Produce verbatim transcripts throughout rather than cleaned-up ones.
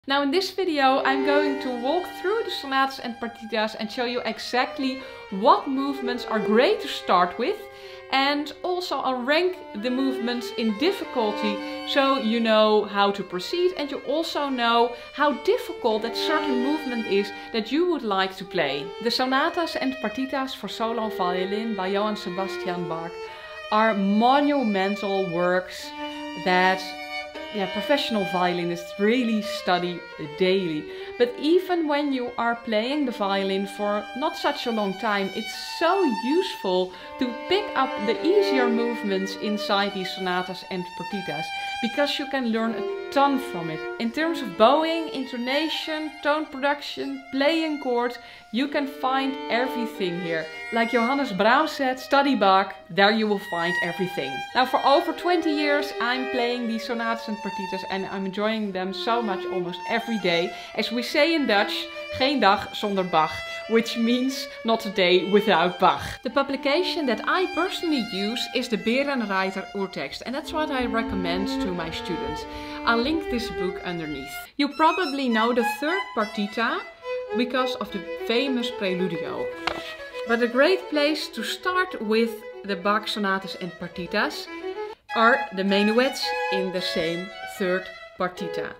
Now in this video I'm going to walk through the sonatas and partitas and show you exactly what movements are great to start with, and also I'll rank the movements in difficulty so you know how to proceed and you also know how difficult that certain movement is that you would like to play. The sonatas and partitas for solo violin by Johann Sebastian Bach are monumental works that Yeah, professional violinists really study daily. But even when you are playing the violin for not such a long time, it's so useful to pick up the easier movements inside these sonatas and partitas, because you can learn a ton from it. In terms of bowing, intonation, tone production, playing chords, you can find everything here. Like Johannes Brahms said, study Bach, there you will find everything. Now for over twenty years I'm playing these sonatas and partitas and I'm enjoying them so much almost every day. As we say in Dutch, geen dag zonder Bach, which means not a day without Bach. The publication that I personally use is the Berenreiter Urtext, and that's what I recommend to my students. I'll link this book underneath. You probably know the third partita because of the famous Preludio. But a great place to start with the Bach sonatas and partitas are the minuets in the same third partita.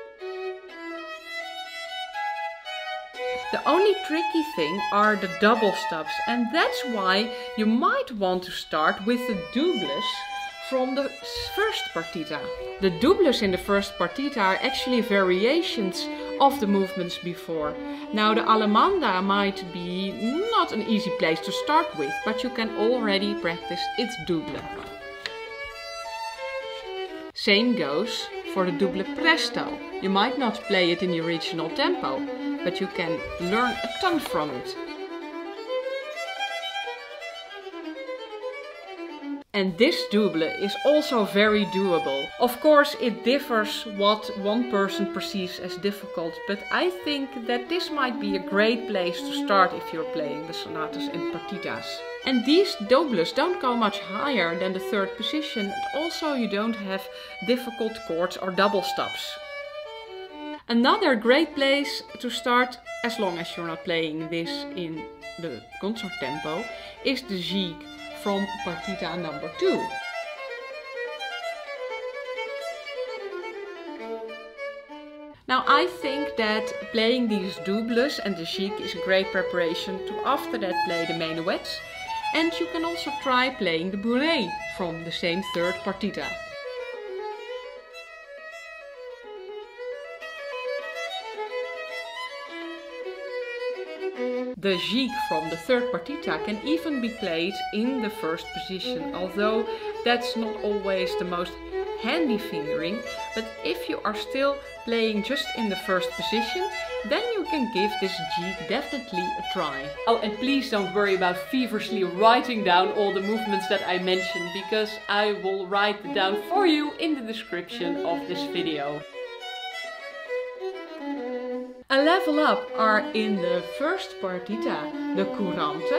The only tricky thing are the double stops, and that's why you might want to start with the doubles from the first partita. The doubles in the first partita are actually variations of the movements before. Now the Allemanda might be not an easy place to start with, but you can already practice its double. Same goes for the double presto. You might not play it in the original tempo, but you can learn a ton from it. And this double is also very doable. Of course it differs what one person perceives as difficult, but I think that this might be a great place to start if you're playing the sonatas and partitas. And these doubles don't go much higher than the third position, and also you don't have difficult chords or double stops. Another great place to start, as long as you're not playing this in the concert tempo, is the Gigue from partita number two. Now I think that playing these doubles and the Gigue is a great preparation to after that play the minuets, and you can also try playing the bourrée from the same third partita. The Gigue from the third partita can even be played in the first position, although that's not always the most handy fingering. But if you are still playing just in the first position, then you can give this Gigue definitely a try. Oh, and please don't worry about feverishly writing down all the movements that I mentioned, because I will write them down for you in the description of this video. A level up are in the first partita the Courante,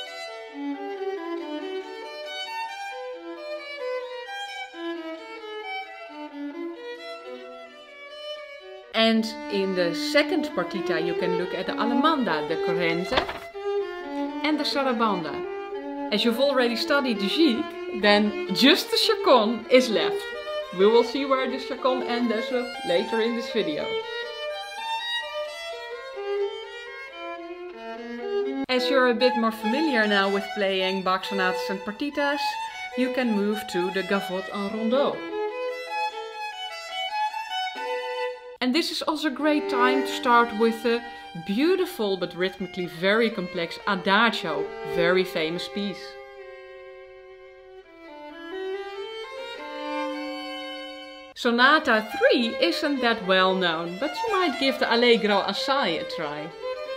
and in the second partita you can look at the Allemanda, the Corrente, and the Sarabanda. As you've already studied the Gigue, then just the chaconne is left. We will see where the chaconne ends up later in this video. As you're a bit more familiar now with playing Bach sonatas and partitas, you can move to the Gavotte en rondeau. And this is also a great time to start with the beautiful but rhythmically very complex Adagio, very famous piece. Sonata three isn't that well known, but you might give the Allegro assai a try.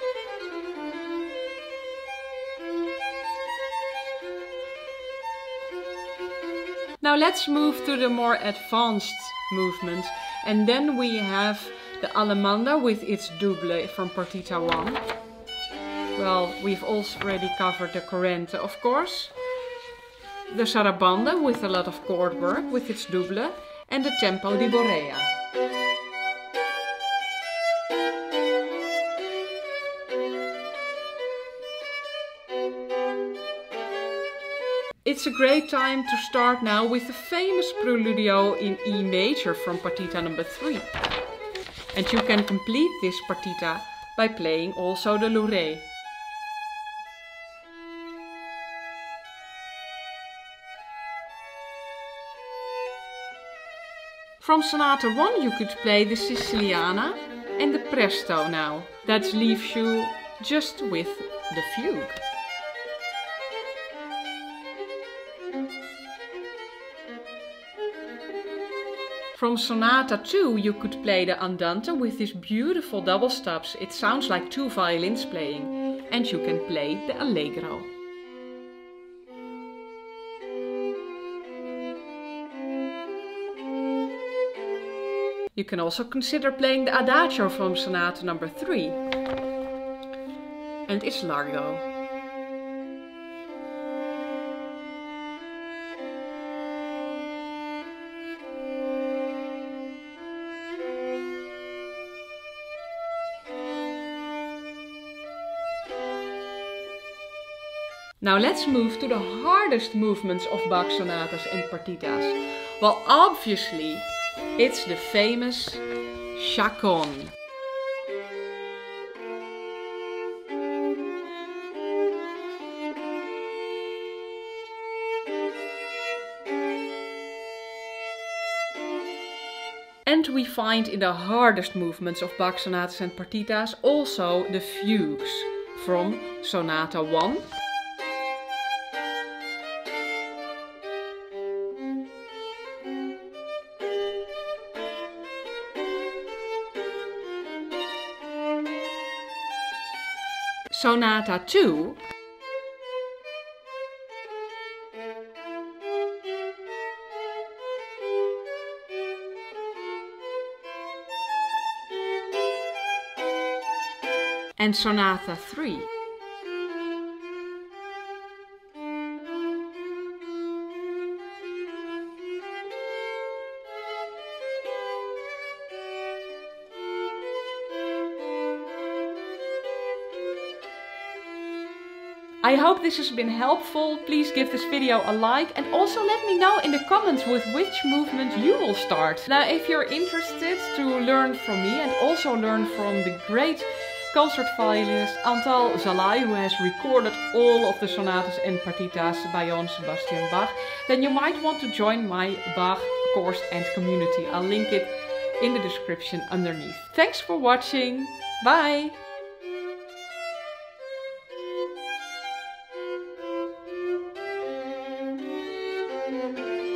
Now let's move to the more advanced movements, and then we have the Allemanda with its double from partita one. Well, we've already covered the Corrente, of course. The Sarabanda with a lot of chord work with its double, and the Tempo di Borea. It's a great time to start now with the famous Preludio in E major from Partita number three. And you can complete this partita by playing also the Louré. From Sonata one you could play the Siciliana and the Presto now. That leaves you just with the fugue. From Sonata two you could play the Andante with these beautiful double stops. It sounds like two violins playing. And you can play the Allegro. You can also consider playing the Adagio from Sonata number three. And it's Largo. Now let's move to the hardest movements of Bach sonatas and partitas. Well, obviously, it's the famous chaconne. And we find in the hardest movements of Bach sonatas and partitas also the fugues from Sonata one. Sonata two, and Sonata three. I hope this has been helpful. Please give this video a like and also let me know in the comments with which movement you will start. Now, if you're interested to learn from me and also learn from the great concert violinist Antal Zalai, who has recorded all of the sonatas and partitas by Johann Sebastian Bach, then you might want to join my Bach course and community. I'll link it in the description underneath. Thanks for watching. Bye! Thank you.